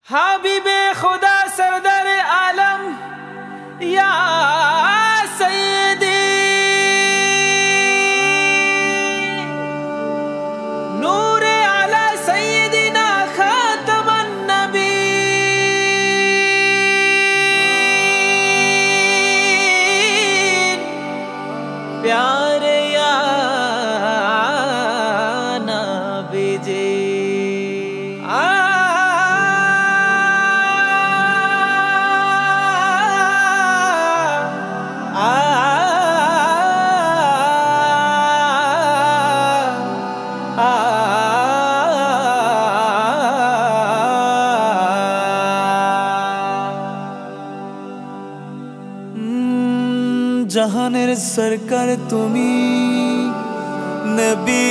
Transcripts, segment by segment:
हाबिबे खुदा सरदार आलम या सैयदी नूरे आला सैयदीना खातमन नबीन प्यारे या नबी जी जहानेर सरकार तुमी नबी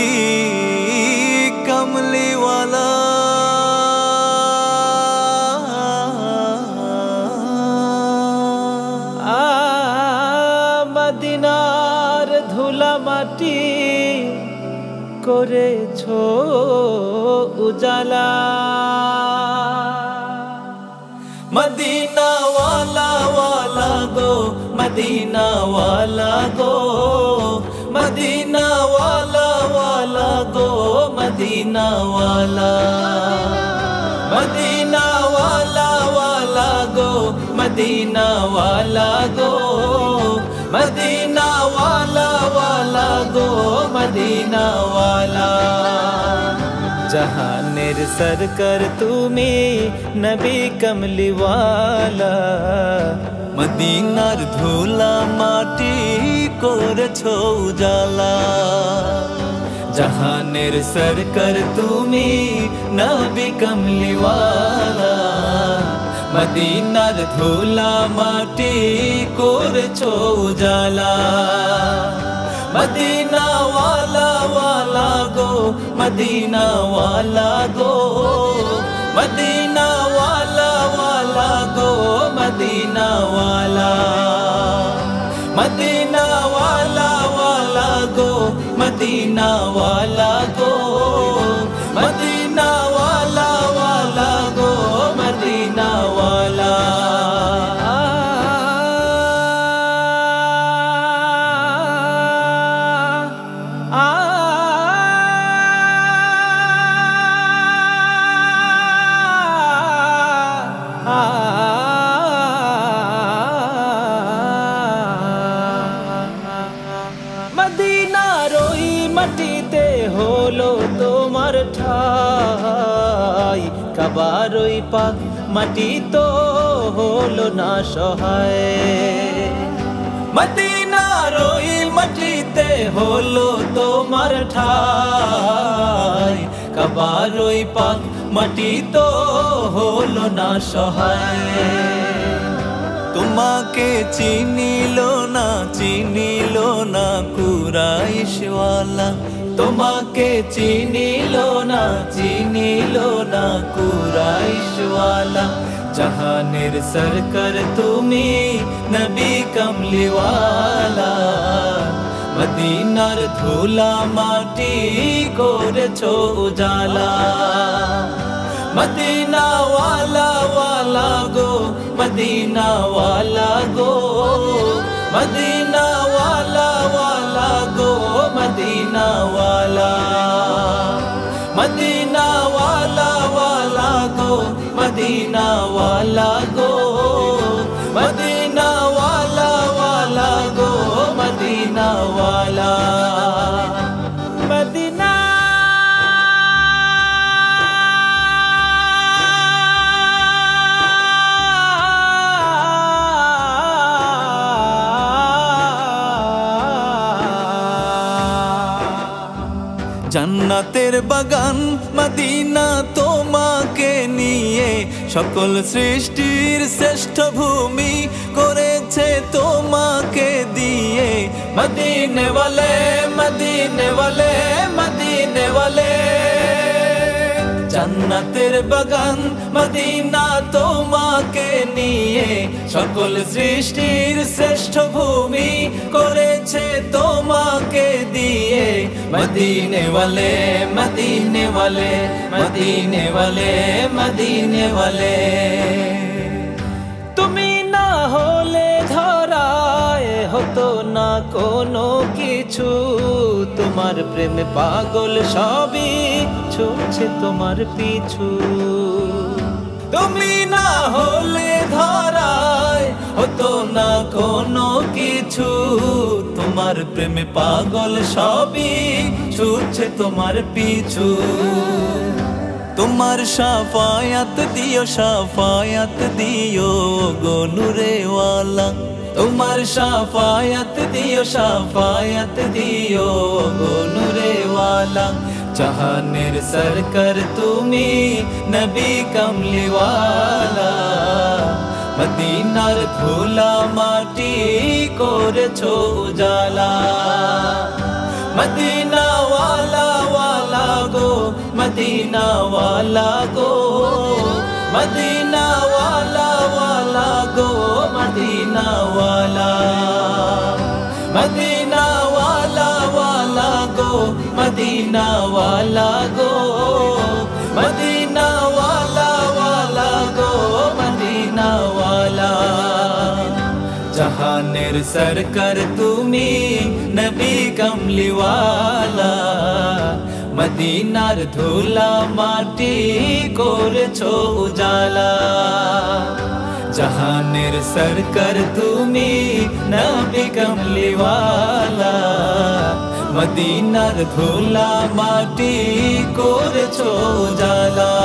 कमली वाला मदीनार धूला माटी करेछो उजाला मदीना वाला वाला गो मदीना वाला गो मदीना वाला वाला गो मदीना वाला मदीना वाला वाला गो मदीना वाला गो मदीना वाला वाला गो मदीना वाला जहानेर सरकार तुमी नबी कमली वाला मदीनार धूला माटी करेछो उजाला जहानेर सरकार तुमी नबी कमली वाला मदीनार धूला माटी करेछो उजाला मदीना वाला वाला गो मदीना वाला गो मदीना वाला वाला गो मदीना वाला मदीना वाला वाला गो मदीना वाला गो मदीना वाला वाला गो मदीना वाला मदीनार ओई माटीते हलो तोमार ठाई काবার ওই পাক माटी तो हलो ना सहाय मदीनार ओई माटीते हलो तोमार ठाई काবার ওই পাক माटी तो हलो ना सहाय तुम्हाके चिनिलो ना कुराइश वाला तुम्हाके चिनिलो ना कुराइश वाला जहानेर सरकार तुमी नबी कमली वाला मदीनार धूला माटी करेछो उजाला मदीना वाला वाला गो मदीना वाला गो मदीना वाला वाला गो मदीना वाला मदीना वाला वाला गो मदीना वाला गो मदीना वाला वाला गो मदीना वाला मदीना জান্নাতের বাগান মদিনা তোমাকে নিয়ে সকল সৃষ্টির শ্রেষ্ঠ ভূমি করেছে তোমাকে দিয়ে মদিনে ওয়ালে মদিনে ওয়ালে মদিনে ওয়ালে জান্নাতের বাগান মদিনা তোমাকে নিয়ে সকল সৃষ্টির শ্রেষ্ঠ ভূমি করেছে তোমাকে দিয়ে মদিনে ওয়ালে মদিনে ওয়ালে মদিনে ওয়ালে মদিনে ওয়ালে তুমি না হলে ধরায় হতো না কোনো কিছু তোমার প্রেমে পাগল সবই ছুটছে তোমার পিছু তুমি না হলে ধরায় হতো না কোনো কিছু তোমার প্রেমে পাগল সবই ছুটছে তোমার পিছু তোমার শাফায়াত দিও গো নূরে ওয়ালা তোমার শাফায়াত দিও গো নূরে ওয়ালা জাহানের সরকার তুমি নবী কমলি ওয়ালা মদিনার ধুলা মাটি করেছো উজালা মদিনা ওয়ালা ওয়ালা গো মদিনা ওয়ালা গো মদিনা ওয়ালা ওয়ালা গো মদিনা ওয়ালা মদিনা ওয়ালা ওয়ালা গো মদিনা ওয়ালা গো মদিনা ওয়ালা ওয়ালা গো মদিনা ওয়ালা জাহানের সরকার তুমি নবী কমলি ওয়ালা মদিনার ধুলা মাটি করেছো উজালা জাহানের সরকার তুমি নবী কমলি ওয়ালা মদিনার ধুলা মাটি করেছো উজালা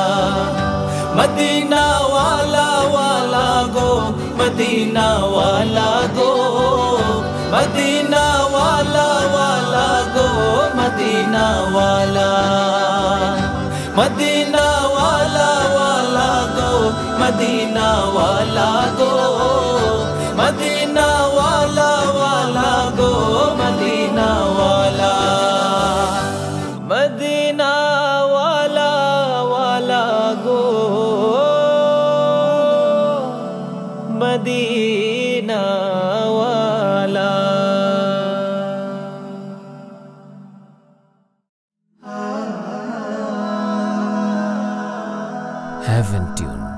মদিনা ওয়ালা ওয়ালা গো মদিনা ওয়ালা গো মদিনা ওয়ালা ওয়ালা গো মদিনা ওয়ালা মদিনা ওয়ালা ওয়ালা গো মদিনা ওয়ালা গো মদিনা ওয়ালা ওয়ালা গো মদিনা ওয়ালা মদিনা ওয়ালা ওয়ালা গো মদিনা ওয়ালা Heaven Tune